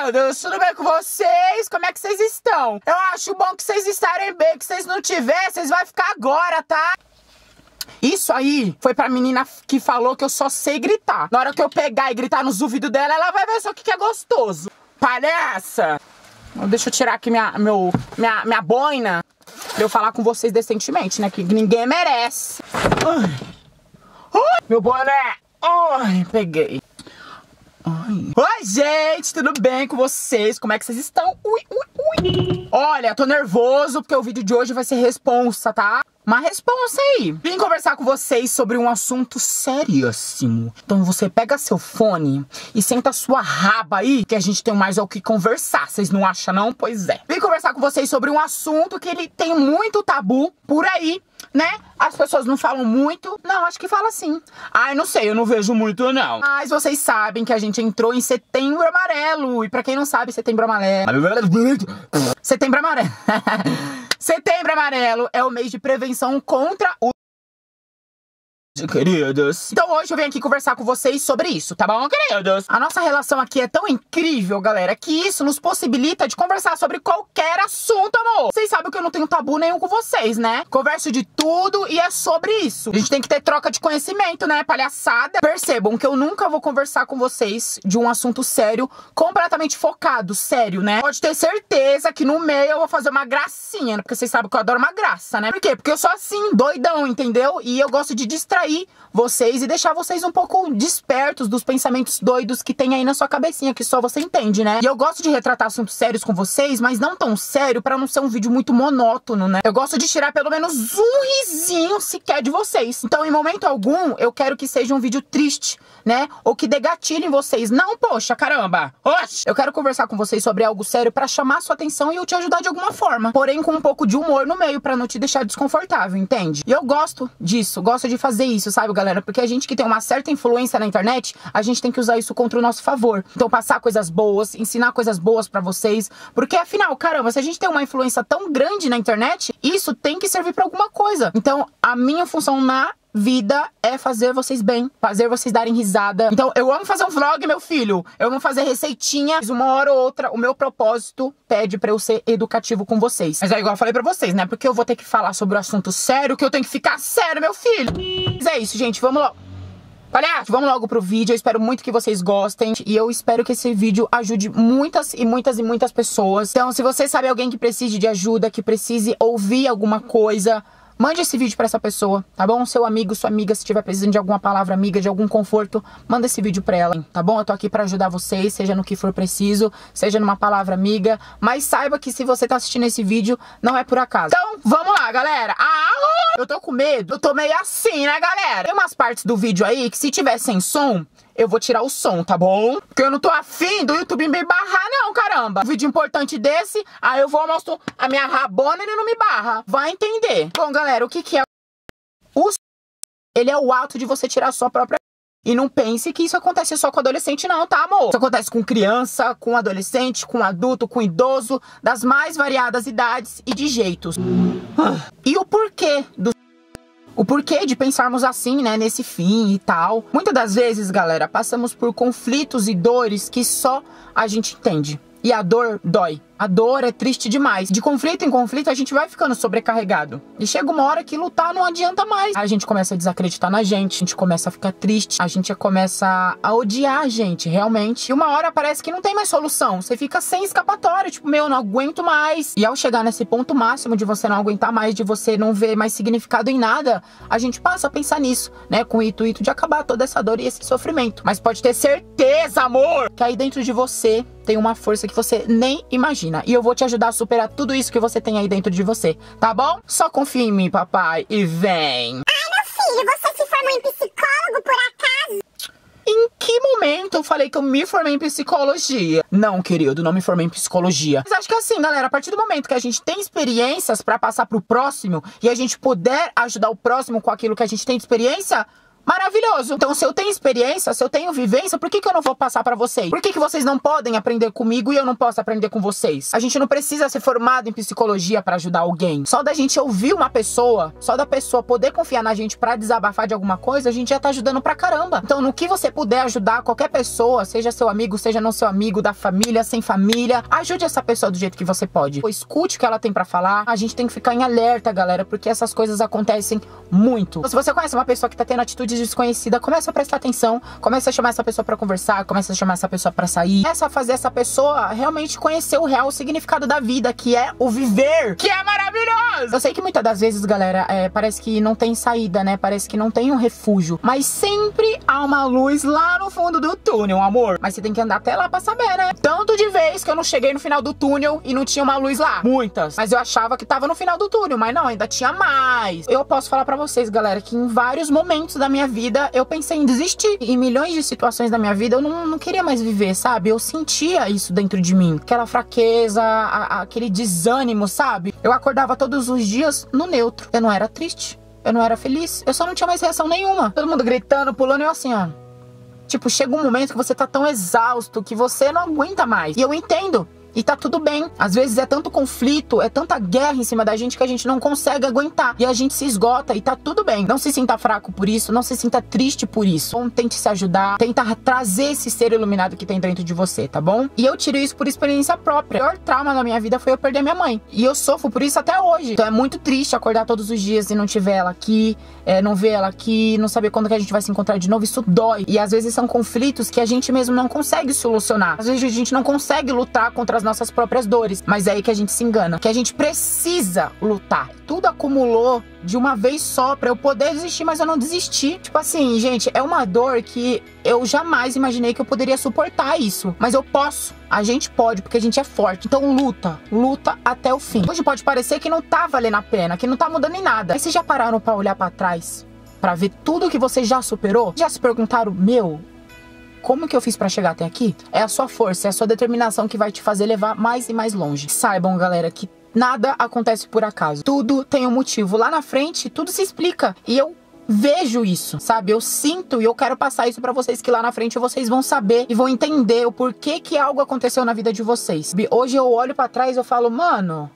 queridos, tudo bem com vocês? Como é que vocês estão? Eu acho bom que vocês estarem bem, que vocês não tiverem, vocês vão ficar agora, tá? Isso aí foi pra menina que falou que eu só sei gritar. Na hora que eu pegar e gritar nos ouvidos dela, ela vai ver só o que é gostoso. Palhaça! Deixa eu tirar aqui minha boina pra eu falar com vocês decentemente, né? Que ninguém merece. Ai, meu boné! Ai, peguei. Ai. Oi, gente, tudo bem com vocês? Como é que vocês estão? Ui. Olha, tô nervoso porque o vídeo de hoje vai ser responsa, tá? Uma responsa aí. Vim conversar com vocês sobre um assunto seríssimo. Então você pega seu fone e senta sua raba aí, que a gente tem mais ao que conversar. Vocês não acham não? Pois é. Vim conversar com vocês sobre um assunto que ele tem muito tabu por aí, né? As pessoas não falam muito. Não, acho que fala sim. Ai, não sei, eu não vejo muito não. Mas vocês sabem que a gente entrou em Setembro Amarelo. E pra quem não sabe, Setembro Amarelo... Setembro Amarelo... Setembro Amarelo é o mês de prevenção contra o... Queridos. Então hoje eu venho aqui conversar com vocês sobre isso, tá bom, queridos? A nossa relação aqui é tão incrível, galera, que isso nos possibilita de conversar sobre qualquer assunto, amor. Vocês sabem que eu não tenho tabu nenhum com vocês, né? Converso de tudo e é sobre isso. A gente tem que ter troca de conhecimento, né, palhaçada? Percebam que eu nunca vou conversar com vocês de um assunto sério, completamente focado, sério, né? Pode ter certeza que no meio eu vou fazer uma gracinha, porque vocês sabem que eu adoro uma graça, né? Por quê? Porque eu sou assim, doidão, entendeu? E eu gosto de distrair vocês e deixar vocês um pouco despertos dos pensamentos doidos que tem aí na sua cabecinha, que só você entende, né? E eu gosto de retratar assuntos sérios com vocês, mas não tão sério pra não ser um vídeo muito monótono, né? Eu gosto de tirar pelo menos um risinho sequer de vocês. Então, em momento algum, eu quero que seja um vídeo triste, né? Ou que dê gatilho em vocês. Não, poxa, caramba! Oxe! Eu quero conversar com vocês sobre algo sério pra chamar sua atenção e eu te ajudar de alguma forma. Porém, com um pouco de humor no meio pra não te deixar desconfortável, entende? E eu gosto disso, gosto de fazer isso, sabe, galera? Porque a gente que tem uma certa influência na internet, a gente tem que usar isso contra o nosso favor. Então, passar coisas boas, ensinar coisas boas pra vocês. Porque, afinal, caramba, se a gente tem uma influência tão grande na internet, isso tem que servir pra alguma coisa. Então, a minha função na vida é fazer vocês bem, fazer vocês darem risada. Então, eu amo fazer um vlog, meu filho. Eu amo fazer receitinha. Uma hora ou outra, o meu propósito pede pra eu ser educativo com vocês. Mas é igual eu falei pra vocês, né? Porque eu vou ter que falar sobre o assunto sério, que eu tenho que ficar sério, meu filho. Mas é isso, gente. Vamos logo. Palhaço, vamos logo pro vídeo. Eu espero muito que vocês gostem. E eu espero que esse vídeo ajude muitas pessoas. Então, se você sabe alguém que precise de ajuda, que precise ouvir alguma coisa, mande esse vídeo pra essa pessoa, tá bom? Seu amigo, sua amiga, se tiver precisando de alguma palavra amiga, de algum conforto, manda esse vídeo pra ela, tá bom? Eu tô aqui pra ajudar vocês, seja no que for preciso, seja numa palavra amiga, mas saiba que se você tá assistindo esse vídeo, não é por acaso. Então, vamos lá, galera! Eu tô com medo, eu tô meio assim, né, galera? Tem umas partes do vídeo aí que se tiver sem som, eu vou tirar o som, tá bom? Porque eu não tô afim do YouTube me barrar, não, caramba. Um vídeo importante desse, aí eu vou mostrar a minha rabona e ele não me barra. Vai entender. Bom, galera, o que é o som? Ele é o ato de você tirar a sua própria... E não pense que isso acontece só com adolescente não, tá, amor? Isso acontece com criança, com adolescente, com adulto, com idoso, das mais variadas idades e de jeitos. E o porquê do... O porquê de pensarmos assim, né, nesse fim e tal. Muitas das vezes, galera, passamos por conflitos e dores que só a gente entende. E a dor dói. A dor é triste demais. De conflito em conflito, a gente vai ficando sobrecarregado. E chega uma hora que lutar não adianta mais. A gente começa a desacreditar na gente, a gente começa a ficar triste, a gente começa a odiar a gente, realmente. E uma hora parece que não tem mais solução. Você fica sem escapatória, tipo, meu, não aguento mais. E ao chegar nesse ponto máximo de você não aguentar mais, de você não ver mais significado em nada, a gente passa a pensar nisso, né? Com o intuito de acabar toda essa dor e esse sofrimento. Mas pode ter certeza, amor, que aí dentro de você tem uma força que você nem imagina. E eu vou te ajudar a superar tudo isso que você tem aí dentro de você, tá bom? Só confia em mim, papai, e vem! Ai, meu filho, você se formou em psicólogo, por acaso? Em que momento eu falei que eu me formei em psicologia? Não, querido, não me formei em psicologia. Mas acho que é assim, galera, a partir do momento que a gente tem experiências pra passar pro próximo e a gente puder ajudar o próximo com aquilo que a gente tem de experiência, Maravilhoso. Então, se eu tenho experiência, se eu tenho vivência, por que eu não vou passar pra vocês? Por que vocês não podem aprender comigo e eu não posso aprender com vocês? A gente não precisa ser formado em psicologia pra ajudar alguém. Só da gente ouvir uma pessoa, só da pessoa poder confiar na gente pra desabafar de alguma coisa, a gente já tá ajudando pra caramba. Então, no que você puder ajudar qualquer pessoa, seja seu amigo, seja não seu amigo, da família, sem família, ajude essa pessoa do jeito que você pode. Escute o que ela tem pra falar. A gente tem que ficar em alerta, galera, porque essas coisas acontecem muito. Então, se você conhece uma pessoa que tá tendo atitudes desconhecidas, começa a prestar atenção, começa a chamar essa pessoa pra conversar, começa a chamar essa pessoa pra sair, começa a fazer essa pessoa realmente conhecer o real significado da vida, que é o viver, que é maravilhoso! Eu sei que muitas das vezes, galera, parece que não tem saída, né? Parece que não tem um refúgio, mas sempre há uma luz lá no fundo do túnel, amor. Mas você tem que andar até lá pra saber, né? Tanto de vez que eu não cheguei no final do túnel e não tinha uma luz lá. Muitas. Mas eu achava que tava no final do túnel, mas não, ainda tinha mais. Eu posso falar pra vocês, galera, que em vários momentos da minha vida eu pensei em desistir. Em milhões de situações da minha vida eu não queria mais viver, sabe? Eu sentia isso dentro de mim. Aquela fraqueza, aquele desânimo, sabe? Eu acordava todos os dias no neutro. Eu não era triste, eu não era feliz, eu só não tinha mais reação nenhuma. Todo mundo gritando, pulando e eu assim, ó. Tipo, chega um momento que você tá tão exausto que você não aguenta mais. E eu entendo. E tá tudo bem. Às vezes é tanto conflito, é tanta guerra em cima da gente que a gente não consegue aguentar. E a gente se esgota e tá tudo bem. Não se sinta fraco por isso, não se sinta triste por isso. Então, tente se ajudar, tenta trazer esse ser iluminado que tem dentro de você, tá bom? E eu tiro isso por experiência própria. O pior trauma da minha vida foi eu perder minha mãe. E eu sofro por isso até hoje. Então é muito triste acordar todos os dias e não tiver ela aqui, não ver ela aqui, não saber quando que a gente vai se encontrar de novo. Isso dói. E às vezes são conflitos que a gente mesmo não consegue solucionar. Às vezes a gente não consegue lutar contra as nossas próprias dores, mas é aí que a gente se engana, que a gente precisa lutar. Tudo acumulou de uma vez só pra eu poder desistir, mas eu não desisti. Tipo assim, gente, é uma dor que eu jamais imaginei que eu poderia suportar isso, mas eu posso. A gente pode, porque a gente é forte. Então luta até o fim. Hoje pode parecer que não tá valendo a pena, que não tá mudando em nada. Mas vocês já pararam pra olhar pra trás, pra ver tudo que você já superou? Já se perguntaram, como que eu fiz pra chegar até aqui? É a sua força, é a sua determinação que vai te fazer levar mais e mais longe. Saibam, galera, que nada acontece por acaso. Tudo tem um motivo. Lá na frente, tudo se explica. E eu vejo isso, sabe? Eu sinto e eu quero passar isso pra vocês, que lá na frente vocês vão saber e vão entender o porquê que algo aconteceu na vida de vocês. Hoje eu olho pra trás e eu falo, mano,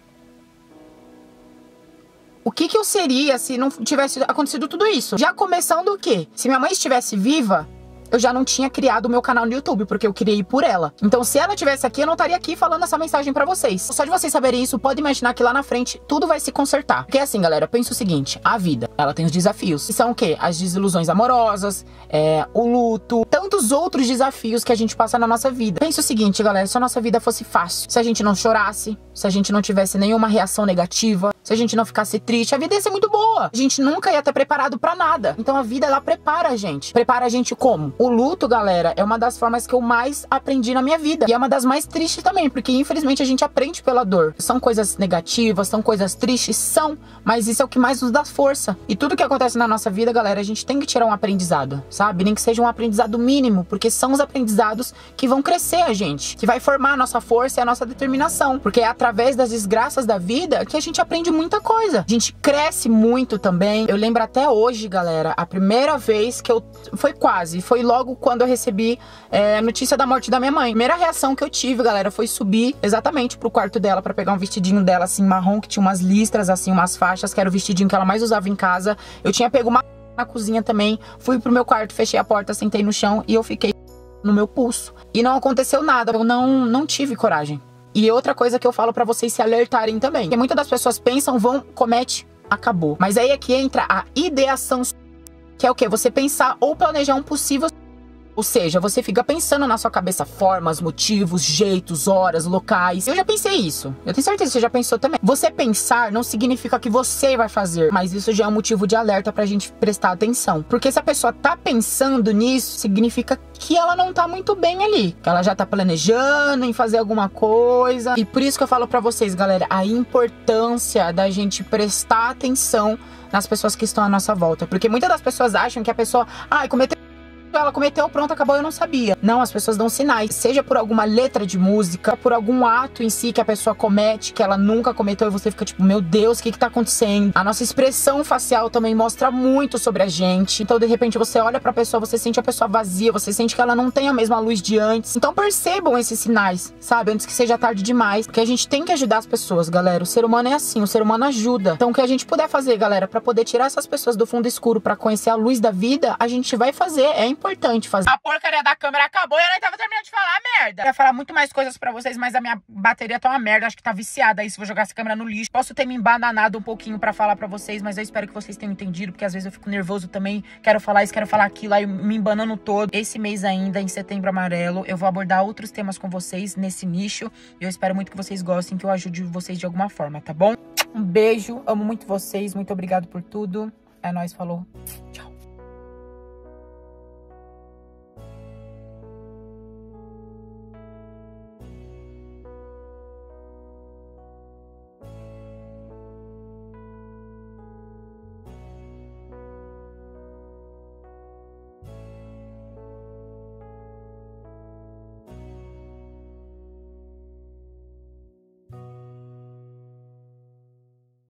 o que eu seria se não tivesse acontecido tudo isso? Já começando o quê? Se minha mãe estivesse viva, eu já não tinha criado o meu canal no YouTube, porque eu criei por ela. Então, se ela estivesse aqui, eu não estaria aqui falando essa mensagem pra vocês. Só de vocês saberem isso, pode imaginar que lá na frente tudo vai se consertar. Porque assim, galera, pensa o seguinte, a vida, ela tem os desafios. Que são o quê? As desilusões amorosas, o luto, tantos outros desafios que a gente passa na nossa vida. Pensa o seguinte, galera, se a nossa vida fosse fácil, se a gente não chorasse, se a gente não tivesse nenhuma reação negativa, se a gente não ficasse triste, a vida ia ser muito boa. A gente nunca ia estar preparado pra nada. Então a vida, ela prepara a gente. Prepara a gente como? O luto, galera, é uma das formas que eu mais aprendi na minha vida. E é uma das mais tristes também, porque infelizmente a gente aprende pela dor. São coisas negativas, são coisas tristes, são, mas isso é o que mais nos dá força. E tudo que acontece na nossa vida, galera, a gente tem que tirar um aprendizado, sabe? Nem que seja um aprendizado mínimo, porque são os aprendizados que vão crescer a gente, que vai formar a nossa força e a nossa determinação. Porque é através das desgraças da vida que a gente aprende muita coisa. A gente cresce muito também. Eu lembro até hoje, galera, a primeira vez que foi logo quando eu recebi a notícia da morte da minha mãe. A primeira reação que eu tive, galera, foi subir exatamente pro quarto dela pra pegar um vestidinho dela, assim, marrom, que tinha umas listras, assim, umas faixas, que era o vestidinho que ela mais usava em casa. Eu tinha pego uma na cozinha também, fui pro meu quarto, fechei a porta, sentei no chão e eu fiquei no meu pulso. E não aconteceu nada, eu não tive coragem. E outra coisa que eu falo pra vocês se alertarem também, porque muitas das pessoas pensam, comete, acabou. Mas aí é que entra a ideação, que é o quê? Você pensar ou planejar um possível. Ou seja, você fica pensando na sua cabeça formas, motivos, jeitos, horas, locais. Eu já pensei isso. Eu tenho certeza que você já pensou também. Você pensar não significa que você vai fazer, mas isso já é um motivo de alerta pra gente prestar atenção. Porque se a pessoa tá pensando nisso, significa que ela não tá muito bem ali. Que ela já tá planejando em fazer alguma coisa. E por isso que eu falo pra vocês, galera, a importância da gente prestar atenção nas pessoas que estão à nossa volta. Porque muitas das pessoas acham que a pessoa, cometeu ela cometeu, pronto, acabou, eu não sabia. Não, as pessoas dão sinais, seja por alguma letra de música, por algum ato em si que a pessoa comete, que ela nunca cometeu, e você fica tipo, meu Deus, o que tá acontecendo? A nossa expressão facial também mostra muito sobre a gente. Então, de repente, você olha pra pessoa, você sente a pessoa vazia, você sente que ela não tem a mesma luz de antes. Então, percebam esses sinais, sabe? Antes que seja tarde demais. Porque a gente tem que ajudar as pessoas, galera. O ser humano é assim, o ser humano ajuda. Então, o que a gente puder fazer, galera, pra poder tirar essas pessoas do fundo escuro, pra conhecer a luz da vida, a gente vai fazer. É importante fazer. A porcaria da câmera acabou e eu nem tava terminando de falar, merda. Eu ia falar muito mais coisas pra vocês, mas a minha bateria tá uma merda. Acho que tá viciada aí se vou jogar essa câmera no lixo. Posso ter me embananado um pouquinho pra falar pra vocês, mas eu espero que vocês tenham entendido, porque às vezes eu fico nervoso também. Quero falar isso, quero falar aquilo, aí me embanando todo. Esse mês ainda, em Setembro Amarelo, eu vou abordar outros temas com vocês nesse nicho. E eu espero muito que vocês gostem, que eu ajude vocês de alguma forma, tá bom? Um beijo, amo muito vocês, muito obrigado por tudo. É nóis, falou. Tchau.